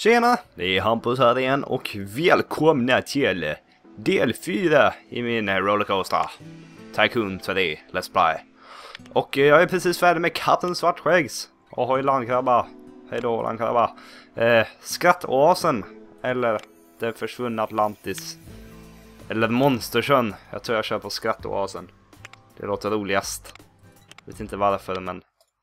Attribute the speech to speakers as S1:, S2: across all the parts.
S1: Tjena, det är Hampus här igen och välkomna till del 4 i min Rollercoaster Tycoon 2D Let's Play. Och jag är precis färdig med katten Svartskäggs. Ohoj landkrabba, hejdå landkrabba. Skrattoasen, eller det försvunna Atlantis. Eller Monstersjön, jag tror jag kör på Skrattoasen. Det låter roligast. Vet inte varför, men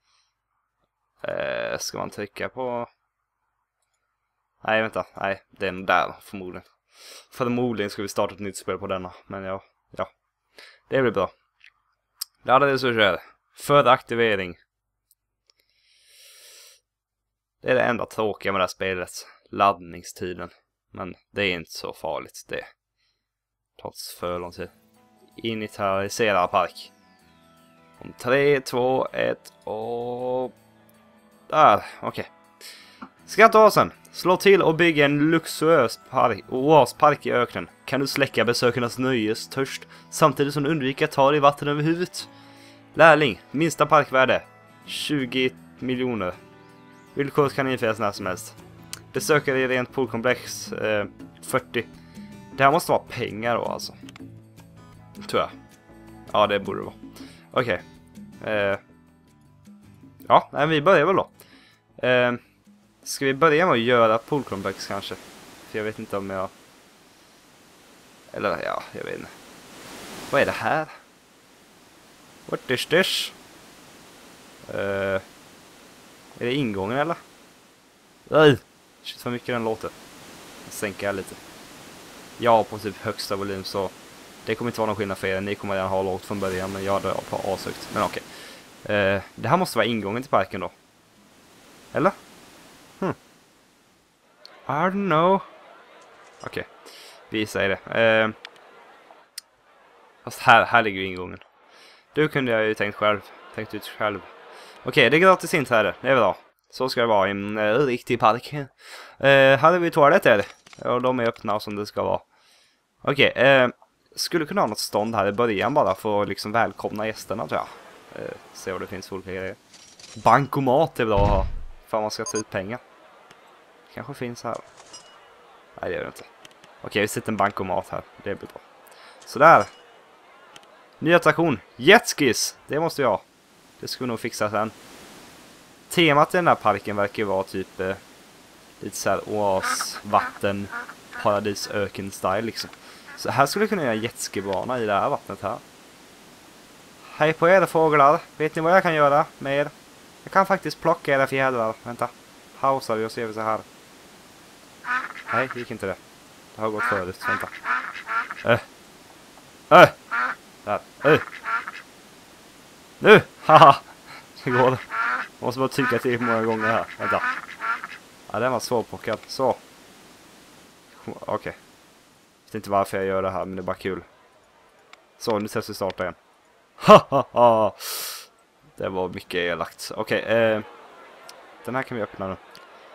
S1: ska man trycka på... Nej, vänta. Nej, det är den där förmodligen. Förmodligen ska vi starta ett nytt spel på denna. Men ja. Det blir bra. Ladda resurser. För aktivering. Det är det enda tråkiga med det här spelet. Laddningstiden. Men det är inte så farligt. Det tar för lång tid. Initialisera park. Om 3, 2, 1 och... Där, okej. Skrattoasen. Slå till och bygga en luxuös oaspark i öknen. Kan du släcka besökarnas nöjestörst samtidigt som du undviker att ta dig vatten över huvudet. Lärling. Minsta parkvärde. 20 miljoner. Villkoret kan införas när som helst. Besökare i rent poolkomplex 40. Det här måste vara pengar då alltså. Tror jag. Ja, det borde det vara. Okej. Ja, nej, vi börjar väl då. Ska vi börja med att göra poolkomplex kanske? För jag vet inte om jag... Eller ja, jag vet inte. Vad är det här? What is this? Är det ingången eller? Nej! Shit vad mycket den låter. Jag sänker jag lite. Ja, på typ högsta volym så... Det kommer inte vara någon skillnad för er. Ni kommer redan ha lågt från början, men jag drar på ashögt. Men okej. Det här måste vara ingången till parken då. Eller? I don't know. Okej. Vi säger det. Fast här ligger ju ingången. Du kunde jag ju tänkt ut själv. Okej, det är gratis inträde. Det är bra. Så ska det vara i en riktig park. Här har vi toaletter. Och de är öppna som det ska vara. Okej, skulle kunna ha något stånd här i början bara för att liksom välkomna gästerna tror jag. Se vad det finns för olika grejer. Bankomat är bra att ha. För man ska ta ut pengar. Kanske finns här. Nej, det gör det inte. Okej, vi sätter en bankomat här. Det blir bra. Sådär. Ny attraktion. Jetskis. Det måste vi ha. Det ska vi nog fixa sen. Temat i den här parken verkar ju vara typ lite så här oas, vatten, paradis, öken style liksom. Så här skulle vi kunna göra jetskibana i det här vattnet här. Hej på er fåglar. Vet ni vad jag kan göra med er? Jag kan faktiskt plocka era fjädrar. Vänta. Hausar vi och ser vi så här. Nej, det gick inte det. Det har gått förut. Vänta. Där. Nu! Haha! Det går. Jag måste bara trycka till många gånger här. Vänta. Ja, den var svårplockad. Så. Okej. Jag vet inte varför jag gör det här, men det är bara kul. Så, nu testar vi starta igen. Haha! Det var mycket elakt. Okej, den här kan vi öppna nu.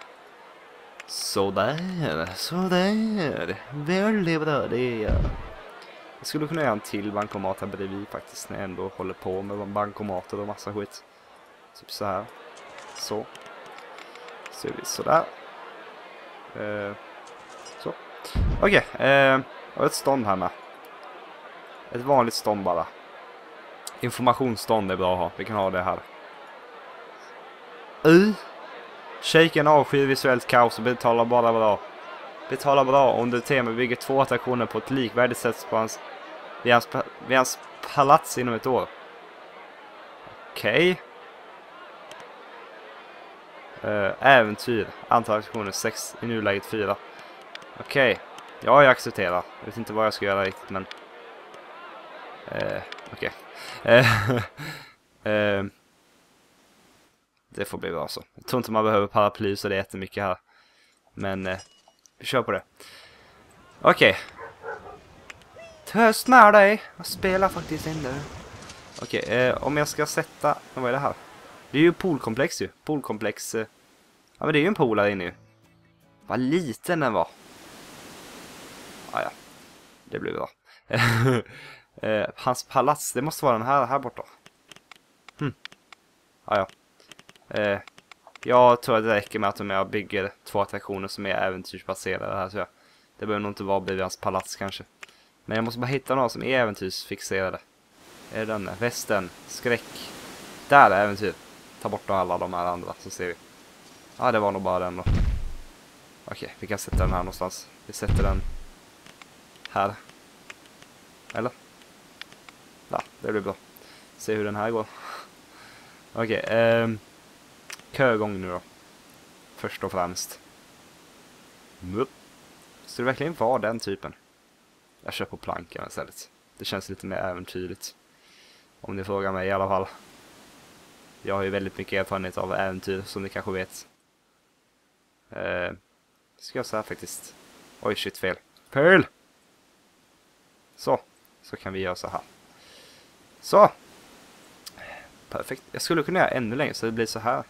S1: Sådär. Väldigt bra det. Jag skulle kunna göra en till bankomat här bredvid faktiskt när jag ändå håller på med bankomater och massa skit. Typ så här. Så. Så är vi sådär. Så. Okej, och ett stånd här med. Ett vanligt stånd bara. Informationsstånd är bra att ha. Vi kan ha det här. Shaken avskyr visuellt kaos och betalar bara bra. Betala bra om du tema bygger 2 attraktioner på ett likvärdigt sätt på vid hans palats inom ett år. Okej. Äventyr. Antal attraktioner 6, i nuläget 4. Okej. Ja, jag accepterar. Jag vet inte vad jag ska göra riktigt, men... Okej. Det får bli bra så. Jag tror inte man behöver paraply så det är jättemycket här. Men vi kör på det. Okej. Töst med dig. Jag spelar faktiskt inte. Okej, om jag ska sätta... Vad är det här? Det är ju poolkomplex ju. Poolkomplex... Ja, men det är ju en pool här inne ju. Vad liten den var. Ja. Det blir bra. Hans palats, det måste vara den här borta. Ja. Jag tror att det räcker med att jag bygger 2 attraktioner som är äventyrsbaserade här, så det behöver nog inte vara Bibians palats kanske. Men jag måste bara hitta några som är äventyrsfixerade. Är det den? Västern, skräck. Där är äventyr. Ta bort alla de här andra så ser vi. Ja, det var nog bara den då. Okej, vi kan sätta den här någonstans. Vi sätter den här. Eller? Ja, det blir bra. Se hur den här går. Okej, kögång nu då. Först och främst. Så det verkligen var den typen. Jag kör på plankan istället. Det känns lite mer äventyrligt. Om ni frågar mig i alla fall. Jag har ju väldigt mycket erfarenhet av äventyr, som ni kanske vet. Ska jag säga faktiskt. Oj, shit, fel. Fel! Så kan vi göra så här. Så! Perfekt. Jag skulle kunna göra ännu längre så det blir så här.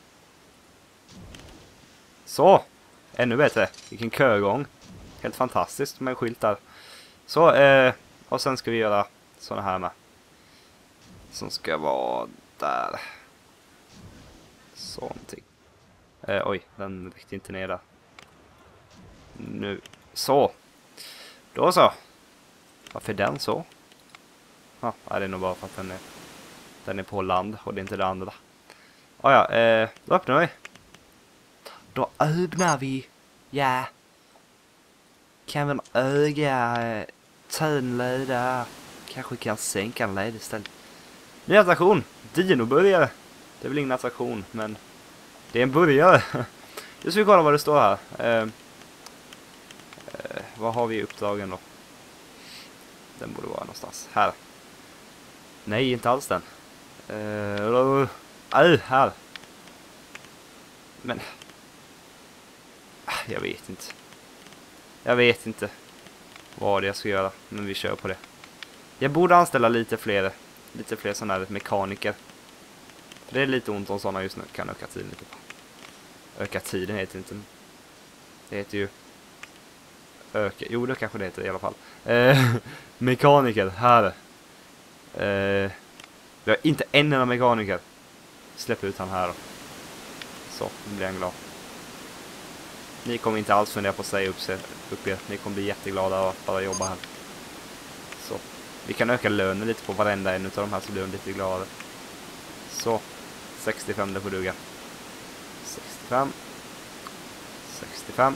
S1: Så! Ännu bättre. Vilken kögång. Helt fantastiskt med skyltar. Så, och sen ska vi göra såna här med. Som ska vara där. Så någonting. Oj, den räckte inte ner där. Nu. Så. Då så. Varför är den så? Ja, det är nog bara för att den är på land och det är inte det andra. Ja, då öppnar vi. Då öppnar vi. Ja. Kan vi öga tönleda. Kanske kan sänka en led istället. Ny attraktion. Dino-burgare. Det är väl ingen attraktion, men det är en burgare. Nu ska vi kolla vad det står här. Vad har vi i uppdragen då? Den borde vara någonstans. Här. Nej, inte alls den. Här. Men jag vet inte. Jag vet inte vad jag ska göra, men vi kör på det. Jag borde anställa lite fler sådana här mekaniker. Det är lite ont om sådana just nu. Kan öka tiden lite. Öka tiden heter inte. Det heter ju öka. Jo, det kanske det heter i alla fall. Mekaniker här. Vi har inte en enda mekaniker. Släpp ut han här då. Så, nu blir jag glad. Ni kommer inte alls fundera på att säga upp er. Ni kommer bli jätteglada att bara jobba här. Så, vi kan öka lönen lite på varenda en av de här så blir de lite gladare. Så, 65 det får duga. 65. 65.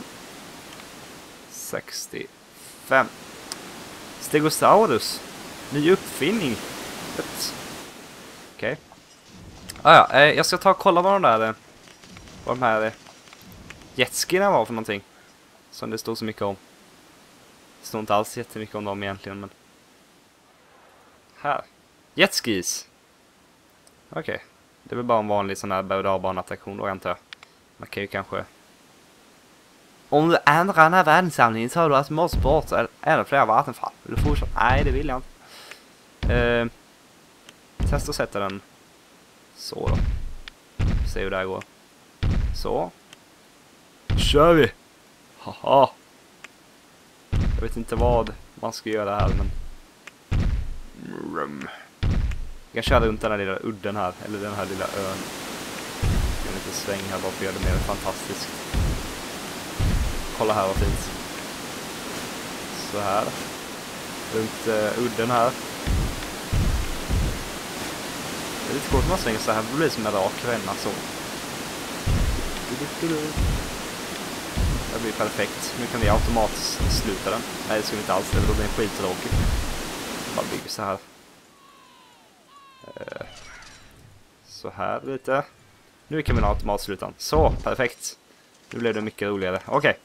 S1: 65. Stegosaurus. Ny uppfinning. Okej. Jag ska ta och kolla vad de här jetskierna var för någonting. Som det stod så mycket om. Det står inte alls jättemycket om dem egentligen, men här. Jetskis. Okej. Det är väl bara en vanlig sån här berg-och-dalbana-attraktion då, antar jag. Man kan ju kanske... Om du ändrar den här världssamlingen så har du alltså måste bort eller flera vattenfall. Vill du fortsätta? Nej, det vill jag inte. Testa att sätta den så då. Se hur det här går. Så. Kör vi! Haha! Jag vet inte vad man ska göra här, men... Jag kan köra runt den här lilla udden här, eller den här lilla ön. Jag kan lite sväng här bara för att göra det mer fantastiskt. Kolla här vad fint. Så här. Runt udden här. Det är lite coolt när man svänger så här. Det blir som en rak ränna så. Det blir perfekt. Nu kan vi automatiskt sluta den. Nej, det ska vi inte alls. Det blir skittråkigt. Bara bygger så här. Så här lite. Nu kan vi automatiskt sluta den. Så, perfekt. Nu blev det mycket roligare. Okej.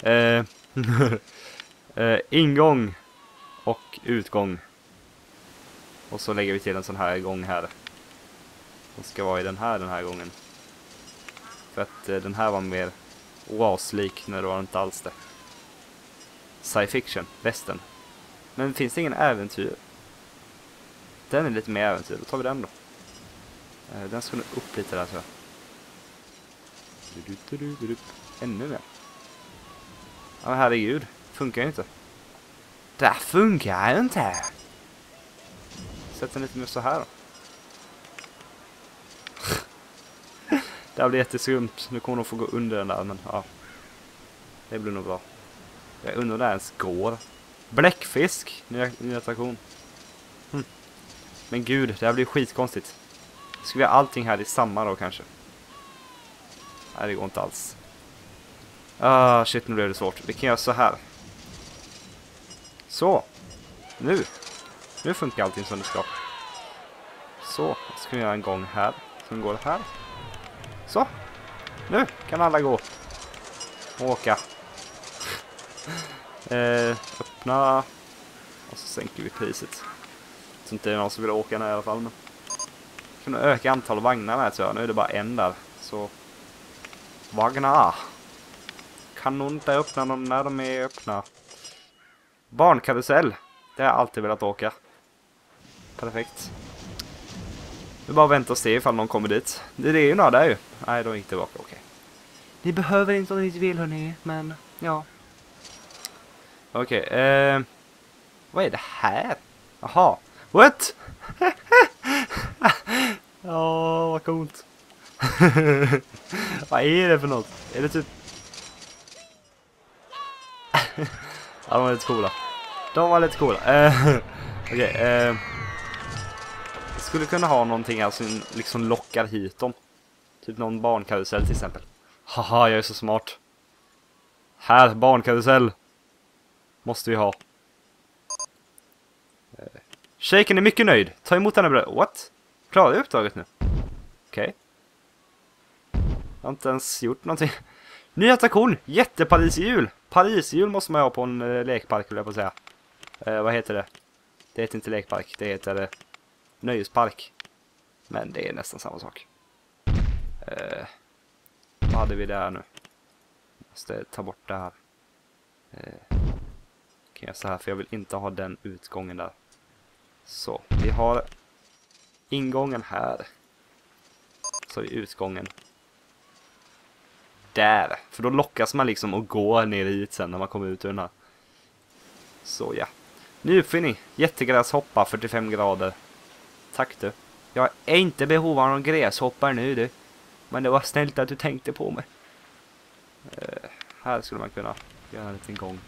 S1: Ingång och utgång. Och så lägger vi till en sån här gång här. Den ska vara i den här gången. För att den här var mer oaslik när det var inte alls det. Sci fiction, västern. Men finns det ingen äventyr? Den är lite mer äventyr, då tar vi den då. Den ska nog upp lite där så. Ännu mer. Ja men herregud, funkar ju inte. Det funkar ju inte. Sätt den lite mer så här då. Det här blir jätteskumt. Nu kommer de få gå under den där, men ja. Det blir nog bra. Jag undrar där ens går. Bläckfisk. Ny attraktion. Men gud, det här blir skitkonstigt. Ska vi ha allting här i samma då kanske? Nej, det går inte alls. Ah, shit, nu blev det svårt. Vi kan göra så här. Så. Nu funkar allting som det ska. Så, ska vi göra en gång här. Sen går det här. Så. Nu kan alla gå. Och åka. Öppna. Och så sänker vi priset. Så inte det är någon som vill åka här i alla fall. Men kan du öka antal vagnar här, så jag. Nu är det bara en där. Så. Vagnar. Kan nog inte öppna dem när de är öppna. Barnkarusell. Det har jag alltid velat åka. Perfekt. Nu bara vänta och se ifall någon kommer dit. Det är ju några där ju. Nej, de gick tillbaka. Okej. Ni behöver inte om ni inte vill, hörni. Men, ja. Okej. Vad är det här? Jaha. What? Ja, vad coolt. Vad är det för något? Är det typ... Ja, de var lite coola. Okej, jag skulle kunna ha någonting här som liksom lockar hit dem. Typ någon barnkarusell till exempel. Haha, jag är så smart. Här, barnkarusell. Måste vi ha. Shaken är mycket nöjd. Ta emot henne bröd. What? Klarar jag uppdraget nu? Okej. Jag har inte ens gjort någonting. Ny attraktion. Jätteparishjul. Parishjul måste man ha på en lekpark, vill jag på säga. Vad heter det? Det heter inte lekpark. Det heter nöjespark. Men det är nästan samma sak. Vad hade vi där nu? Måste ta bort det här. Kan jag så här, för jag vill inte ha den utgången där. Så, vi har ingången här. Så är utgången där. För då lockas man liksom att gå ner hit sen när man kommer ut ur den här. Så ja. Ny uppfinning. Jättegräshoppa 45 grader. Tack du. Jag är inte behov av någon gräshoppar nu du. Men det var snällt att du tänkte på mig. Här skulle man kunna göra en liten gång.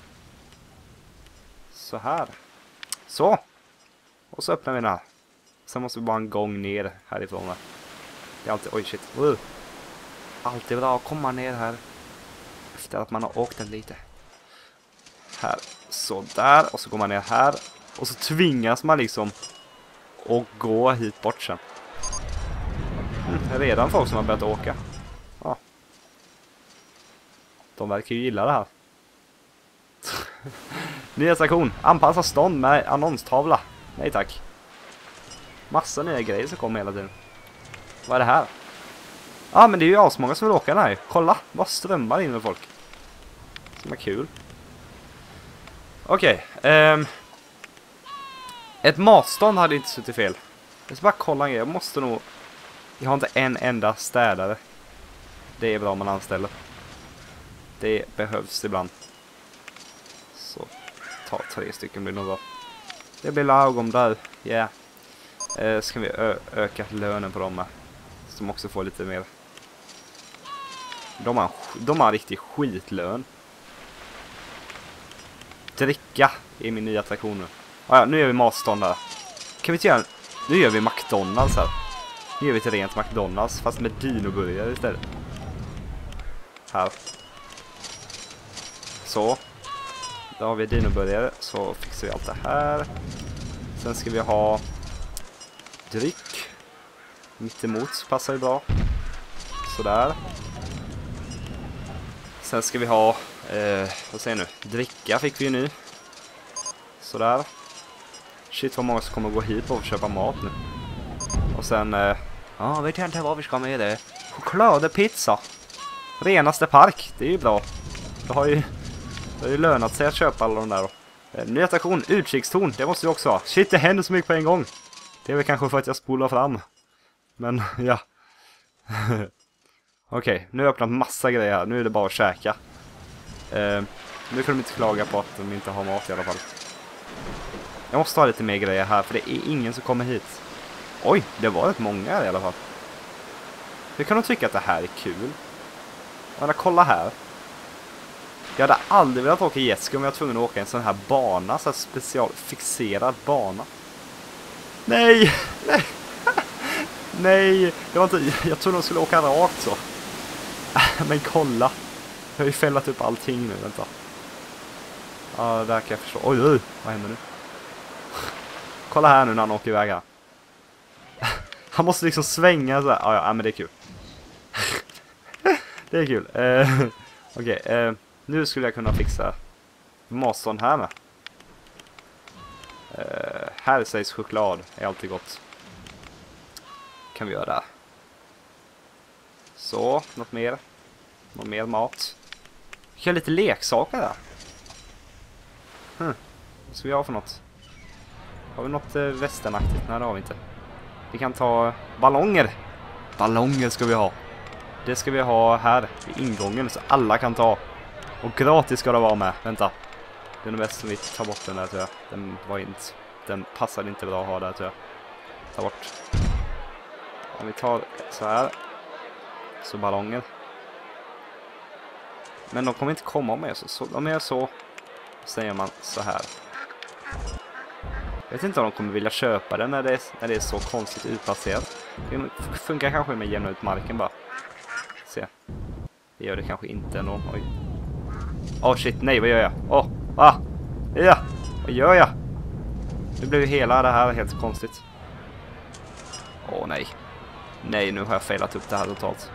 S1: Så här. Så. Och så öppnar vi den här. Sen måste vi bara en gång ner härifrån. Det är alltid... Oj shit. Alltid bra att komma ner här. Efter att man har åkt den lite. Här. Så där. Och så går man ner här. Och så tvingas man liksom att gå hit bort sen. Redan folk som har börjat åka. Ja. De verkar ju gilla det här. Ny attraktion. Anpassa stånd med annonstavla. Nej tack. Massa nya grejer som kommer hela tiden. Vad är det här? Ja, men det är ju asmånga som vill åka den här. Kolla, vad strömmar in med folk. Som är kul. Okej. Ett matstånd hade inte suttit fel. Jag ska bara kolla en grej. Jag måste nog... Jag har inte en enda städare. Det är bra om man anställer. Det behövs ibland. Så ta 3 stycken blir nog bra. Det blir lagom där. Ja. Yeah. Ska vi öka lönen på dem här. Som också får lite mer. De har riktigt skitlön. Dricka är min nya attraktion nu. Ja, nu gör vi matstånd här. Kan vi inte göra... Nu gör vi McDonalds här. Nu gör vi ett rent McDonalds fast med dinoburgare istället. Här. Så. Då har vi dinoburgare. Så fixar vi allt det här. Sen ska vi ha dryck. Mittemot passar ju bra. Sådär. Sen ska vi ha vad säger nu? Dricka fick vi ju nu. Sådär. Shit vad många som kommer gå hit och köpa mat nu. Och sen ja, vet jag inte vad vi ska med det. Choklad och pizza. Renaste park, det är ju bra. Det har ju lönat sig att köpa alla de där då. Ny attraktion, utkikstorn, det måste vi också ha. Shit, det händer så mycket på en gång. Det är väl kanske för att jag spolar fram. Men, ja. Okej, nu har jag öppnat massa grejer här. Nu är det bara att käka. Nu kan de inte klaga på att de inte har mat i alla fall. Jag måste ha lite mer grejer här, för det är ingen som kommer hit. Oj, det var rätt många här i alla fall. Hur kan de tycka att det här är kul? Men kolla här. Jag hade aldrig velat åka jetski om jag var tvungen att åka en sån här bana. Så här specialfixerad bana. Nej! Nej! Nej! Det var inte, jag trodde de skulle åka rakt så. Men kolla. Jag har ju fällat upp allting nu, vänta. Ja, där kan jag förstå. Oj, oj, vad händer nu? Kolla här nu när han åker iväg här. Han måste liksom svänga så här. Ja, men det är kul. Det är kul. Okej, nu skulle jag kunna fixa Mason här med. Här sägs choklad är alltid gott. Kan vi göra där. Så, något mer. Något mer mat. Vi har lite leksaker där. Vad ska vi ha för något? Har vi något västernaktigt? Nej, det har vi inte. Vi kan ta ballonger. Ballonger ska vi ha. Det ska vi ha här i ingången så alla kan ta. Och gratis ska det vara med. Vänta. Det är nog bäst som vi tar bort den där, tror jag. Den passade inte bra att ha där, tror jag. Ta bort. Om vi tar så här. Så ballonger. Men de kommer inte komma med så de är så. Säger man så här. Jag vet inte om de kommer vilja köpa den när det är så konstigt utplacerat. Det funkar kanske med att jämna ut marken bara. Se. Det gör det kanske inte ändå. Oj. Åh shit, nej, vad gör jag? Ja, vad gör jag? Nu blev ju hela det här helt konstigt. Nej. Nej, nu har jag failat upp det här totalt.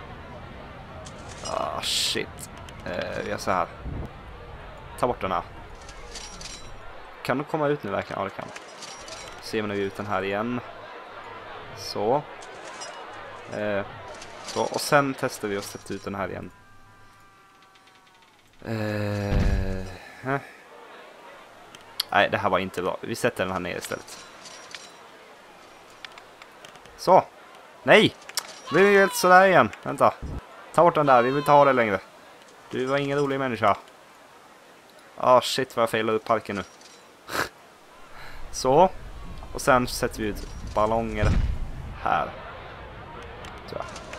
S1: Shit. Vi gör så här. Ta bort den här. Kan du komma ut nu verkligen? Ja, det kan. Så ger vi ut den här igen. Så. Så. Och sen testar vi att sätta ut den här igen. Nej, det här var inte bra. Vi sätter den här ner istället. Så. Nej! Det blir helt sådär igen. Vänta. Ta bort den där. Vi vill inte ha det längre. Du var ingen rolig människa. Shit vad jag failade upp parken nu. Så. Och sen sätter vi ut ballonger här. Så.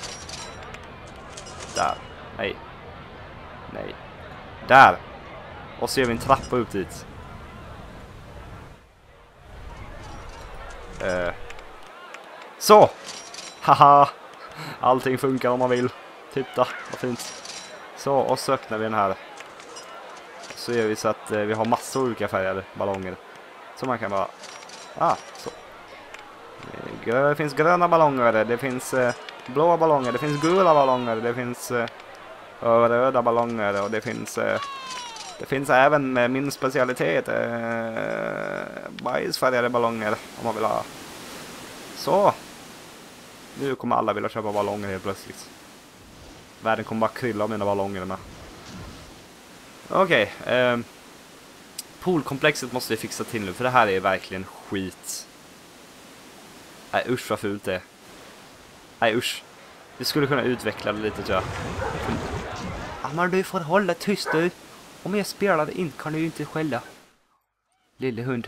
S1: Där. Nej. Nej. Där. Och så gör vi en trappa upp dit. Så. Haha. Allting funkar om man vill. Titta, vad fint. Så, och så öppnar vi den här. Så gör vi så att vi har massor av olika färgade ballonger. Så man kan bara... så. Det finns gröna ballonger, det finns blåa ballonger, det finns gula ballonger, det finns röda ballonger och det finns även min specialitet bajsfärgade ballonger om man vill ha. Så. Nu kommer alla vilja köpa ballonger helt plötsligt. Världen kommer bara krylla av mina ballonger. Okej. Poolkomplexet måste vi fixa till nu. För det här är verkligen skit. Nej, usch vad fult det är. Nej, usch. Vi skulle kunna utveckla det lite, tror jag. Men du får hålla tyst du. Om jag spelar in kan du ju inte skälla. Lille hund.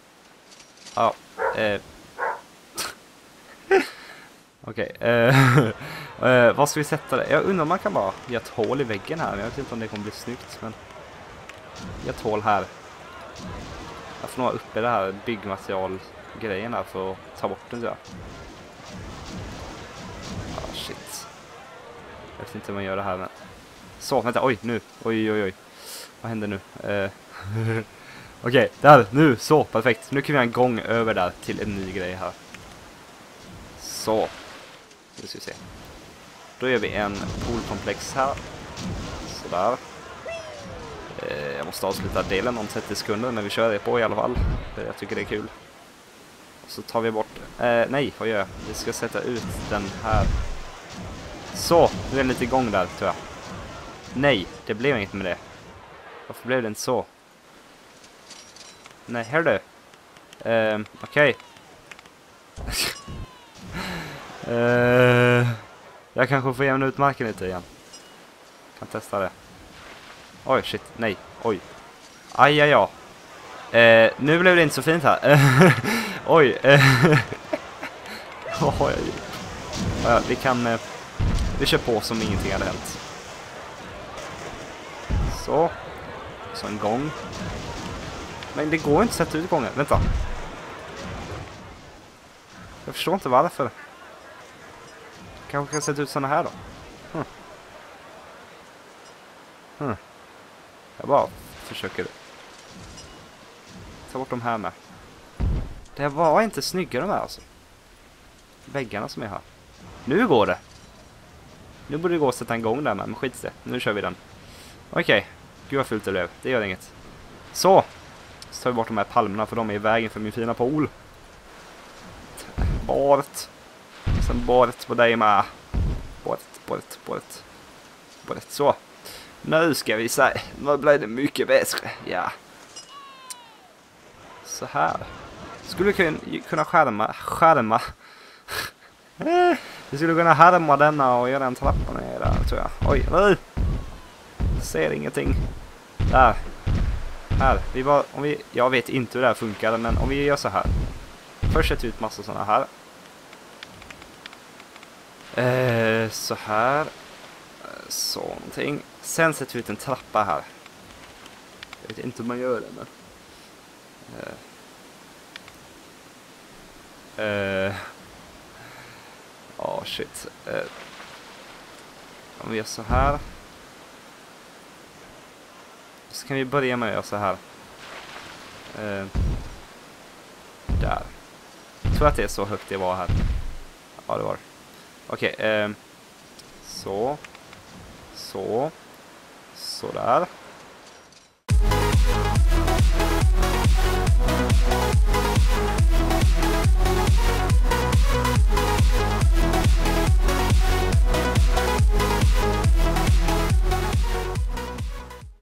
S1: Okej. Vad ska vi sätta det? Jag undrar om man kan bara göra ett hål i väggen här. Jag vet inte om det kommer bli snyggt, men... Gör ett hål här. Jag får nog ha uppe det här byggmaterialgrejen här för att ta bort den, så. Shit. Jag vet inte hur man gör det här, men... Så, vänta, oj, nu. Oj. Vad händer nu? Okej, där, nu, så, perfekt. Nu kan vi ha en gång över där till en ny grej här. Så. Nu ska vi se. Då gör vi en poolkomplex här. Sådär. Jag måste avsluta delen om 30 sekunder när vi kör det på i alla fall. För jag tycker det är kul. Så tar vi bort... nej, vad gör jag? Vi ska sätta ut den här. Så, nu är den lite igång där, tror jag. Nej, det blev inget med det. Varför blev det inte så? Nej, hör du. Okej. Jag kanske får jämna ut marken lite igen. Kan testa det. Oj, shit, nej, oj. Aj. Nu blev det inte så fint här. Oj. Ja, vi kan Vi kör på som ingenting hade hänt. Så. Så en gång. Men det går inte att sätta ut gången. Vänta. Jag förstår inte varför. Kanske kan sätta ut såna här då. Jag bara försöker ta bort de här med. Det var inte snygga de här alltså. Väggarna som är här. Nu går det. Nu borde det gå att sätta en gång där med. Men skit det. Nu kör vi den. Okej. Gud vad fult det blev. Det gör inget. Så tar vi bort de här palmerna för de är i vägen för min fina pool. Baret. Sen baret på dig med. Baret. Så. Nu ska vi se. Nu blir det mycket bättre. Ja. Så här. Skulle kunna skärma. Vi skulle kunna härma denna och göra en trappa ner där, tror jag. Oj, nej. Ser ingenting. Där. Här. Jag vet inte hur det här funkar, men om vi gör så här. Först sätter vi ut massa sådana här. Så här. Så någonting. Sen sätter vi ut en trappa här. Jag vet inte hur man gör det, men... shit. Om vi gör så här. Så kan vi börja med att göra så här. Där. Jag tror att det är så högt det var här. Ja, det var det. Okej. Så. Så där.